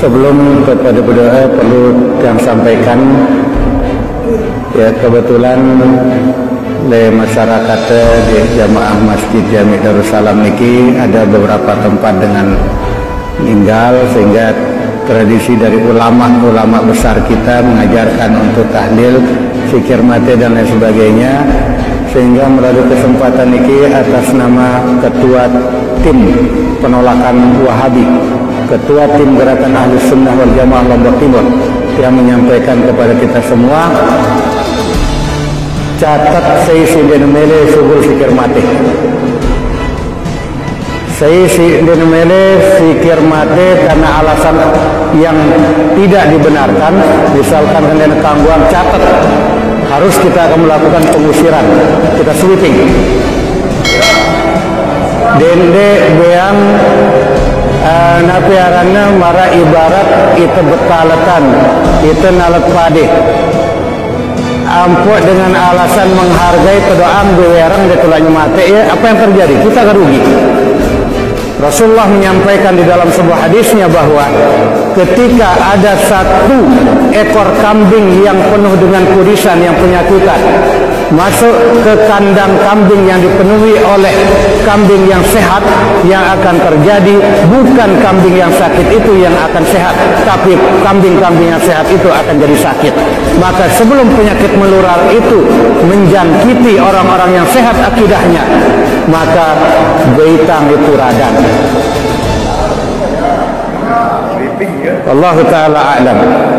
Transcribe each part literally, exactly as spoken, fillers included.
sebelum kepada berdoa perlu yang sampaikan ya, kebetulan le masyarakat di jamaah Masjid Jami Darussalam niki ada beberapa tempat dengan tinggal, sehingga tradisi dari ulama-ulama besar kita mengajarkan untuk tahlil, zikir mati dan lain sebagainya. Sehingga melalui kesempatan ini atas nama Ketua Tim Penolakan Wahabi, Ketua Tim Gerakan Ahlus Sunnah wal Jamaah Lombok Timur, yang menyampaikan kepada kita semua, catat saya sindenemele subul zikir mati. Saya sindenemele zikir mati karena alasan yang tidak dibenarkan, misalkan dengan kangguan, catat. Harus kita akan melakukan pengusiran, kita sweeping. Dende beang uh, napiarannya mara ibarat itu betalatan, itu nalet pade. Ampun dengan alasan menghargai pedoang bewerang detulanya mati, ya apa yang terjadi? Kita akan rugi. Rasulullah menyampaikan di dalam sebuah hadisnya bahwa ketika ada satu ekor kambing yang penuh dengan kurisan yang penyakitan masuk ke kandang kambing yang dipenuhi oleh kambing yang sehat, yang akan terjadi bukan kambing yang sakit itu yang akan sehat, tapi kambing-kambing yang sehat itu akan jadi sakit. Maka sebelum penyakit menular itu menjangkiti orang-orang yang sehat akidahnya, maka beitang itu radang. Allah Ta'ala a'lam.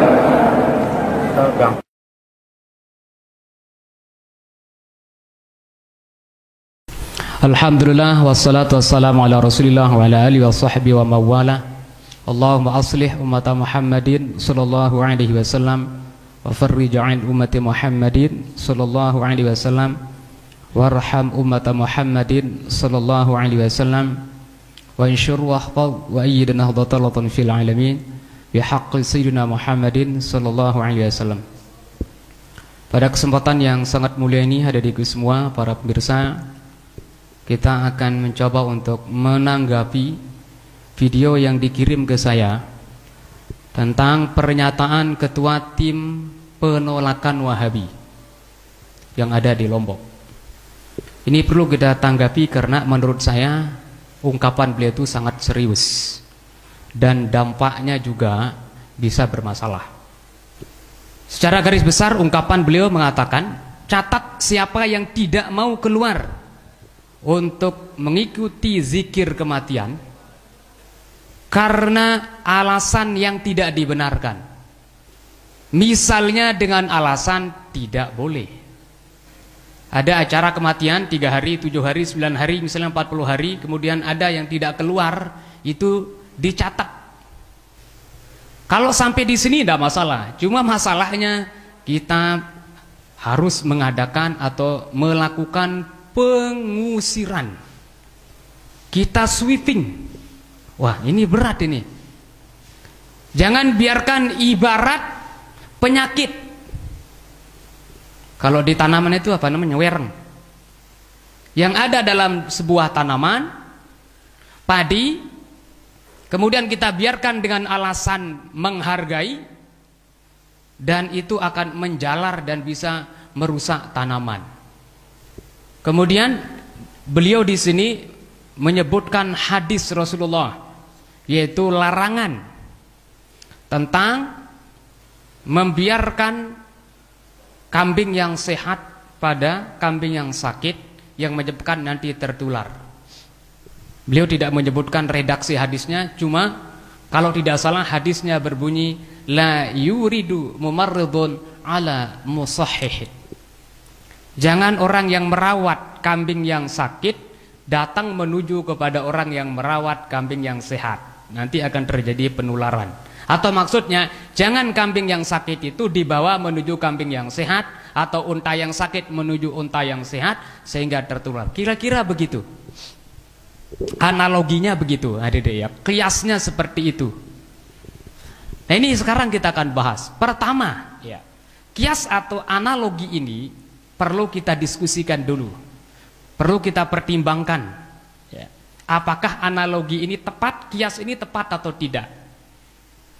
Alhamdulillah wassalatu wassalamu ala Rasulillah wa ala alihi wa sahbihi wa mawala. Allahumma aslih ummata Muhammadin sallallahu alaihi wasallam wa farrij 'an ummati Muhammadin sallallahu alaihi wasallam warham ummata Muhammadin sallallahu alaihi wasallam wa insyur wahfaz wa ayyid nahdatan fil alamin bi haqqi sayyidina Muhammadin sallallahu alaihi wasallam. Pada kesempatan yang sangat mulia ini, hadirin semua para pemirsa, kita akan mencoba untuk menanggapi video yang dikirim ke saya tentang pernyataan Ketua Tim Penolakan Wahabi yang ada di Lombok. Ini perlu kita tanggapi karena menurut saya ungkapan beliau itu sangat serius dan dampaknya juga bisa bermasalah. Secara garis besar ungkapan beliau mengatakan, catat siapa yang tidak mau keluar untuk mengikuti zikir kematian karena alasan yang tidak dibenarkan. Misalnya dengan alasan tidak boleh. Ada acara kematian tiga hari, tujuh hari, sembilan hari, misalnya empat puluh hari, kemudian ada yang tidak keluar, itu dicatat. Kalau sampai di sini tidak masalah. Cuma masalahnya kita harus mengadakan atau melakukan pengusiran, kita sweeping. Wah, ini berat ini. Jangan biarkan ibarat penyakit. Kalau di tanaman itu apa namanya? Wereng. Yang ada dalam sebuah tanaman padi, kemudian kita biarkan dengan alasan menghargai, dan itu akan menjalar dan bisa merusak tanaman. Kemudian beliau di sini menyebutkan hadis Rasulullah, yaitu larangan tentang membiarkan kambing yang sehat pada kambing yang sakit yang menyebabkan nanti tertular. Beliau tidak menyebutkan redaksi hadisnya, cuma kalau tidak salah hadisnya berbunyi la yuridu mumarridun ala musahhih. Jangan orang yang merawat kambing yang sakit datang menuju kepada orang yang merawat kambing yang sehat. Nanti akan terjadi penularan. Atau maksudnya, jangan kambing yang sakit itu dibawa menuju kambing yang sehat, atau unta yang sakit menuju unta yang sehat, sehingga tertular. Kira-kira begitu. Analoginya begitu, adik-adik ya. Kiasnya seperti itu. Nah, ini sekarang kita akan bahas. Pertama, ya, kias atau analogi ini perlu kita diskusikan dulu, perlu kita pertimbangkan, ya. Apakah analogi ini tepat, kias ini tepat atau tidak?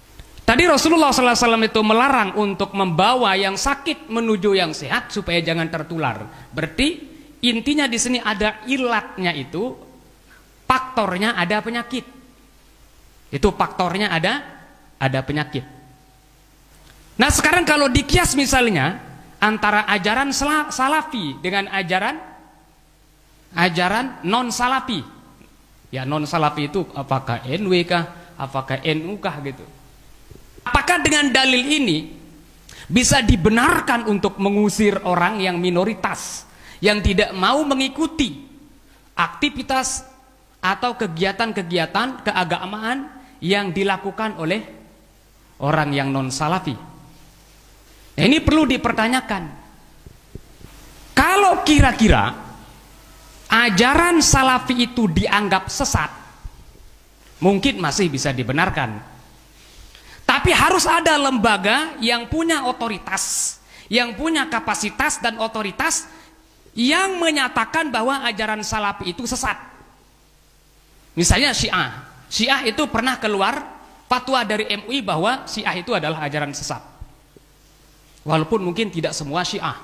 Tadi Rasulullah sallallahu alaihi wasallam itu melarang untuk membawa yang sakit menuju yang sehat supaya jangan tertular. Berarti intinya di sini ada ilatnya, itu faktornya ada penyakit. Itu faktornya ada ada penyakit. Nah sekarang kalau dikias misalnya antara ajaran salafi dengan ajaran ajaran non salafi. Ya non salafi itu apakah N W kah, apakah N U kah gitu. Apakah dengan dalil ini bisa dibenarkan untuk mengusir orang yang minoritas, yang tidak mau mengikuti aktivitas atau kegiatan-kegiatan keagamaan yang dilakukan oleh orang yang non salafi? Nah, ini perlu dipertanyakan. Kalau kira-kira ajaran salafi itu dianggap sesat, mungkin masih bisa dibenarkan. Tapi harus ada lembaga yang punya otoritas, yang punya kapasitas dan otoritas yang menyatakan bahwa ajaran salafi itu sesat. Misalnya Syiah. Syiah itu pernah keluar fatwa dari M U I bahwa Syiah itu adalah ajaran sesat. Walaupun mungkin tidak semua Syiah.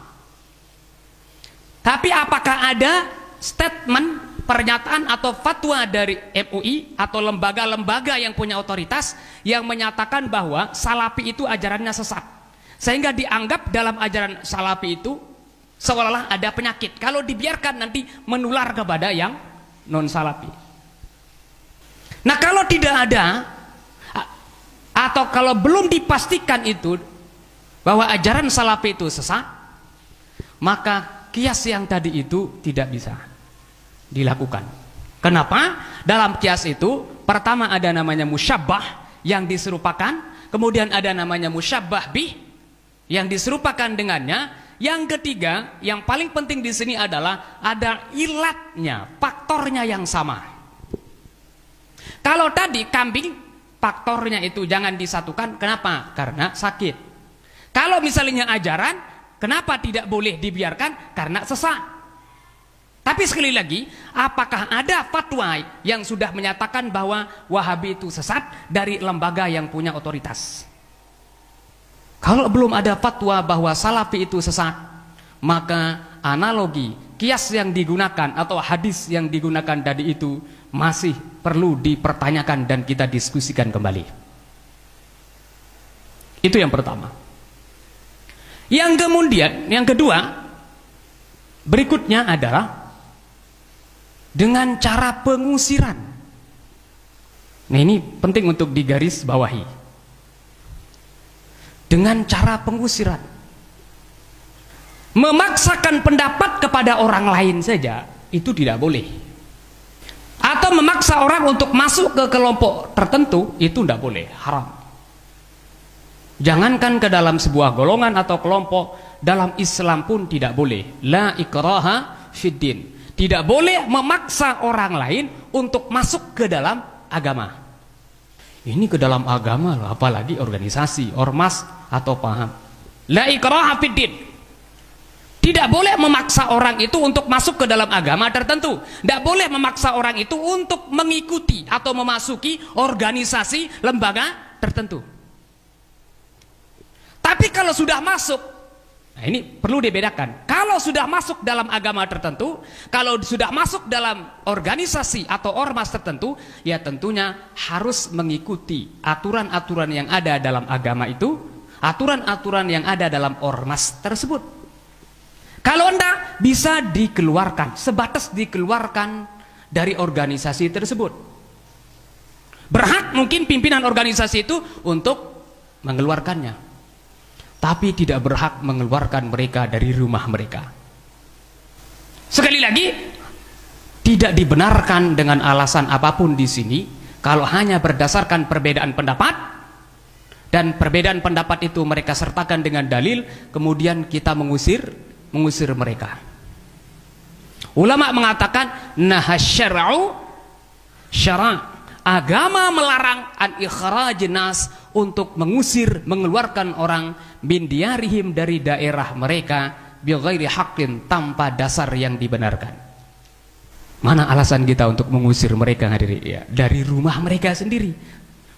Tapi apakah ada statement, pernyataan atau fatwa dari M U I atau lembaga-lembaga yang punya otoritas yang menyatakan bahwa salafi itu ajarannya sesat, sehingga dianggap dalam ajaran salafi itu seolah-olah ada penyakit kalau dibiarkan nanti menular kepada yang non salafi? Nah kalau tidak ada atau kalau belum dipastikan itu bahwa ajaran salafi itu sesat, maka kias yang tadi itu tidak bisa dilakukan. Kenapa? Dalam kias itu pertama ada namanya musyabbah yang diserupakan, kemudian ada namanya musyabbah bih yang diserupakan dengannya. Yang ketiga, yang paling penting di sini adalah ada ilatnya, faktornya yang sama. Kalau tadi kambing, faktornya itu jangan disatukan. Kenapa? Karena sakit. Kalau misalnya ajaran, kenapa tidak boleh dibiarkan? Karena sesat. Tapi sekali lagi, apakah ada fatwa yang sudah menyatakan bahwa Wahabi itu sesat dari lembaga yang punya otoritas? Kalau belum ada fatwa bahwa Salafi itu sesat, maka analogi, kias yang digunakan atau hadis yang digunakan tadi itu masih perlu dipertanyakan dan kita diskusikan kembali. Itu yang pertama. Yang kemudian, yang kedua, berikutnya adalah dengan cara pengusiran. Nah ini penting untuk digaris bawahi. Dengan cara pengusiran, memaksakan pendapat kepada orang lain saja itu tidak boleh. Atau memaksa orang untuk masuk ke kelompok tertentu itu tidak boleh, haram. Jangankan ke dalam sebuah golongan atau kelompok, dalam Islam pun tidak boleh. La ikraha fiddin. Tidak boleh memaksa orang lain untuk masuk ke dalam agama. Ini ke dalam agama loh, apalagi organisasi, ormas atau paham. La ikraha fiddin. Tidak boleh memaksa orang itu untuk masuk ke dalam agama tertentu. Tidak boleh memaksa orang itu untuk mengikuti atau memasuki organisasi, lembaga tertentu. Tapi kalau sudah masuk, nah ini perlu dibedakan. Kalau sudah masuk dalam agama tertentu, kalau sudah masuk dalam organisasi atau ormas tertentu, ya tentunya harus mengikuti aturan-aturan yang ada dalam agama itu, aturan-aturan yang ada dalam ormas tersebut. Kalau enggak, bisa dikeluarkan, sebatas dikeluarkan dari organisasi tersebut. Berhak mungkin pimpinan organisasi itu untuk mengeluarkannya, tapi tidak berhak mengeluarkan mereka dari rumah mereka. Sekali lagi, tidak dibenarkan dengan alasan apapun di sini, kalau hanya berdasarkan perbedaan pendapat, dan perbedaan pendapat itu mereka sertakan dengan dalil, kemudian kita mengusir mengusir mereka. Ulama mengatakan nahasyara'u syara', agama melarang an ikhrajin nas, untuk mengusir, mengeluarkan orang min diyarihim, dari daerah mereka, bi ghairi haqqin, tanpa dasar yang dibenarkan. Mana alasan kita untuk mengusir mereka, hadirin? Ya, dari rumah mereka sendiri.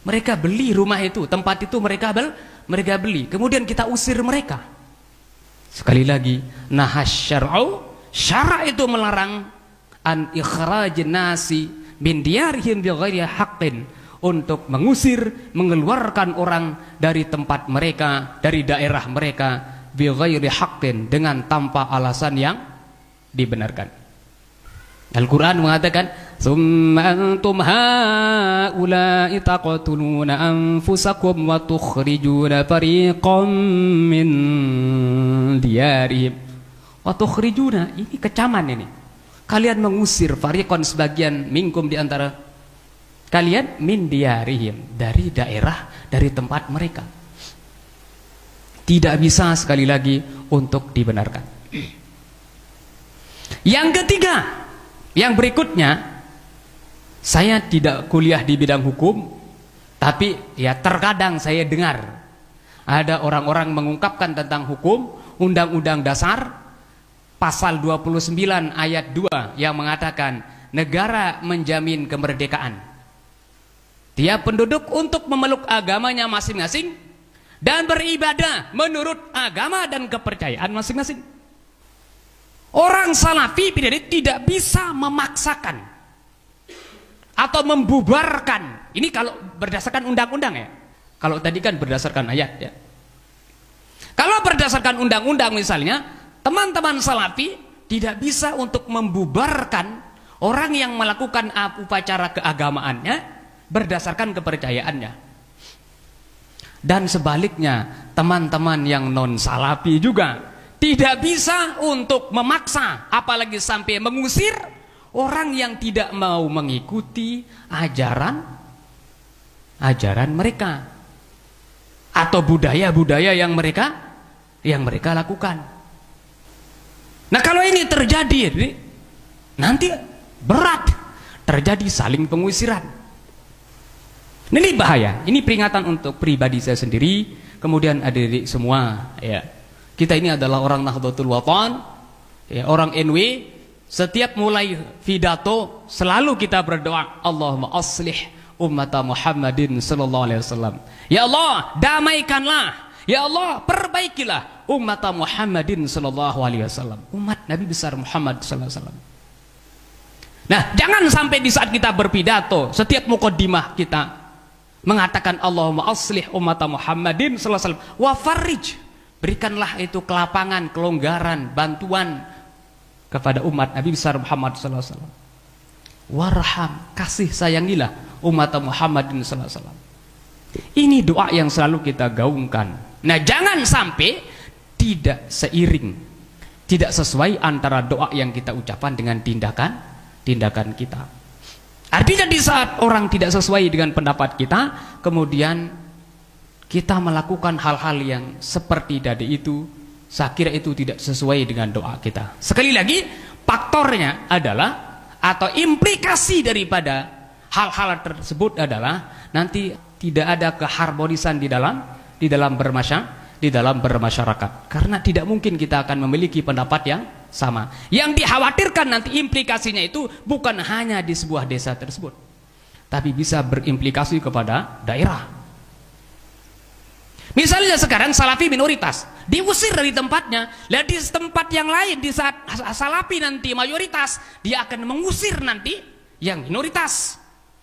Mereka beli rumah itu, tempat itu mereka bel, mereka beli. Kemudian kita usir mereka. Sekali lagi, nahas syar'u, syara' itu melarang an ikhrajin nasi min diyarihim bighairi haqqin, untuk mengusir, mengeluarkan orang dari tempat mereka, dari daerah mereka bighairi haqqin, dengan tanpa alasan yang dibenarkan. Al-Quran mengatakan, "Tsumma antum haula'i taqtuluna anfusakum wa tukhrijuna fariqam min diyarihim." Wa tukhrijuna, ini kecaman ini. Kalian mengusir fariqan, sebagian minkum di antara kalian, min diyarihim, dari daerah, dari tempat mereka. Tidak bisa, sekali lagi, untuk dibenarkan. Yang ketiga, yang berikutnya, saya tidak kuliah di bidang hukum, tapi ya terkadang saya dengar ada orang-orang mengungkapkan tentang hukum, Undang-Undang Dasar pasal dua puluh sembilan ayat dua yang mengatakan negara menjamin kemerdekaan tiap penduduk untuk memeluk agamanya masing-masing dan beribadah menurut agama dan kepercayaan masing-masing. Orang Salafi tidak bisa memaksakan atau membubarkan. Ini kalau berdasarkan undang-undang ya. Kalau tadi kan berdasarkan ayat ya. Kalau berdasarkan undang-undang misalnya, teman-teman Salafi tidak bisa untuk membubarkan orang yang melakukan upacara keagamaannya berdasarkan kepercayaannya. Dan sebaliknya, teman-teman yang non-Salafi juga tidak bisa untuk memaksa, apalagi sampai mengusir orang yang tidak mau mengikuti ajaran ajaran mereka atau budaya-budaya yang mereka yang mereka lakukan. Nah, kalau ini terjadi, nanti berat, terjadi saling pengusiran. Ini bahaya. Ini peringatan untuk pribadi saya sendiri, kemudian adik-adik semua ya. Kita ini adalah orang Nahdlatul Wathon, ya, orang N W. Setiap mulai pidato selalu kita berdoa, Allahumma aslih ummata Muhammadin sallallahu alaihi wasallam. Ya Allah, damaikanlah. Ya Allah, perbaikilah ummata Muhammadin sallallahu alaihi wasallam. Umat Nabi besar Muhammad sallallahu alaihi wasallam. Nah, jangan sampai di saat kita berpidato, setiap muqaddimah kita mengatakan Allahumma aslih ummata Muhammadin sallallahu alaihi wasallam wa farrij. Berikanlah itu kelapangan, kelonggaran, bantuan kepada umat Nabi besar Muhammad sallallahu alaihi wasallam. Warham, kasih sayangilah umat Muhammadin sallallahu alaihi wasallam. Ini doa yang selalu kita gaungkan. Nah, jangan sampai tidak seiring, tidak sesuai antara doa yang kita ucapkan dengan tindakan tindakan kita. Artinya di saat orang tidak sesuai dengan pendapat kita, kemudian kita melakukan hal-hal yang seperti tadi itu, saya kira itu tidak sesuai dengan doa kita. Sekali lagi, faktornya adalah atau implikasi daripada hal-hal tersebut adalah nanti tidak ada keharmonisan di dalam di dalam bermasyarakat, di dalam bermasyarakat. Karena tidak mungkin kita akan memiliki pendapat yang sama. Yang dikhawatirkan nanti implikasinya itu bukan hanya di sebuah desa tersebut, tapi bisa berimplikasi kepada daerah. Misalnya sekarang Salafi minoritas diusir dari tempatnya, lah di tempat yang lain di saat Salafi nanti mayoritas, dia akan mengusir nanti yang minoritas.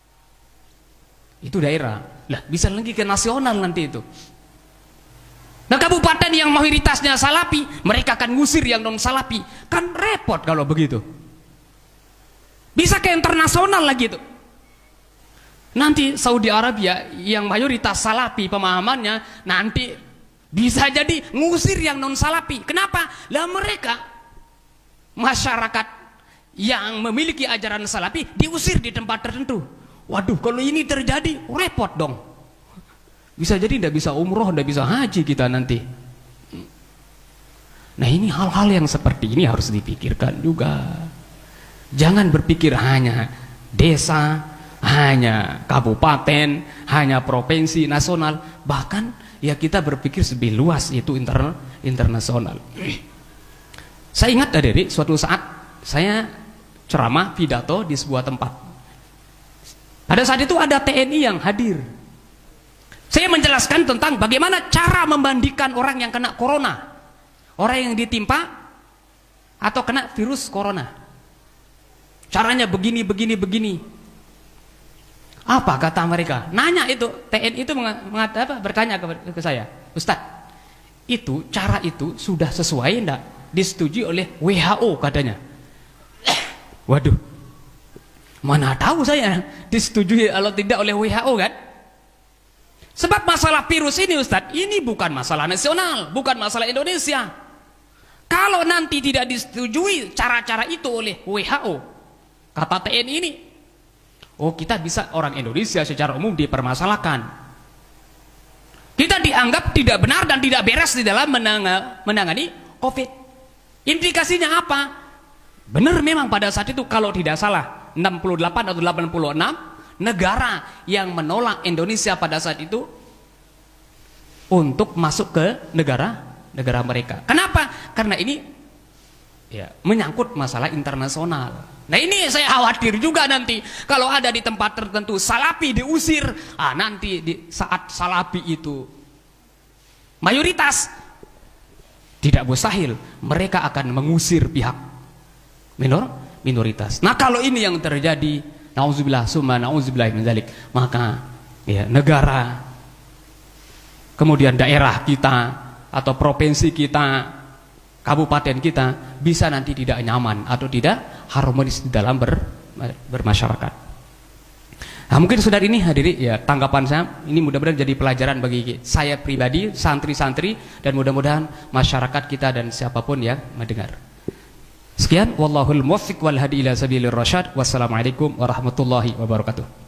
Itu daerah. Lah bisa lagi ke nasional nanti itu. Nah, kabupaten yang mayoritasnya Salafi, mereka akan ngusir yang non Salafi. Kan repot kalau begitu. Bisa ke internasional lagi itu. Nanti Saudi Arabia yang mayoritas Salafi pemahamannya, nanti bisa jadi ngusir yang non Salafi. Kenapa? Lah mereka masyarakat yang memiliki ajaran Salafi diusir di tempat tertentu. Waduh, kalau ini terjadi repot dong. Bisa jadi tidak bisa umroh, tidak bisa haji kita nanti. Nah, ini hal-hal yang seperti ini harus dipikirkan juga. Jangan berpikir hanya desa, hanya kabupaten, hanya provinsi, nasional, bahkan ya kita berpikir lebih luas, itu inter, internasional. Saya ingat adik-adik, suatu saat saya ceramah pidato di sebuah tempat. Pada saat itu ada T N I yang hadir. menjelaskan tentang bagaimana cara membandingkan orang yang kena corona, orang yang ditimpa atau kena virus corona. Caranya begini, begini, begini. Apa kata mereka? Nanya itu, T N I itu mengatakan apa? Bertanya ke, ke saya, Ustadz, itu cara itu sudah sesuai enggak? Disetujui oleh W H O katanya. Waduh, mana tahu saya disetujui kalau tidak oleh W H O kan? Sebab masalah virus ini Ustadz, ini bukan masalah nasional, bukan masalah Indonesia. Kalau nanti tidak disetujui cara-cara itu oleh W H O, kata T N I ini, oh kita bisa orang Indonesia secara umum dipermasalahkan. Kita dianggap tidak benar dan tidak beres di dalam menang menangani COVID. Implikasinya apa? Benar memang pada saat itu kalau tidak salah, enam puluh delapan atau delapan puluh enam negara yang menolak Indonesia pada saat itu untuk masuk ke negara negara mereka. Kenapa? Karena ini ya menyangkut masalah internasional. Nah ini saya khawatir juga nanti kalau ada di tempat tertentu Salafi diusir, ah nanti di saat Salafi itu mayoritas, tidak mustahil mereka akan mengusir pihak minor minoritas. Nah kalau ini yang terjadi, nauzubillah summa nauzubillah min dzalik, maka ya negara, kemudian daerah kita atau provinsi kita, kabupaten kita bisa nanti tidak nyaman atau tidak harmonis di dalam ber, bermasyarakat. Nah mungkin saudara ini hadiri ya tanggapan saya ini mudah-mudahan jadi pelajaran bagi saya pribadi, santri-santri, dan mudah-mudahan masyarakat kita dan siapapun yang mendengar. Sekian, wallahul muwaffiq wal hadi ila sabilir rasyad. Wassalamualaikum warahmatullahi wabarakatuh.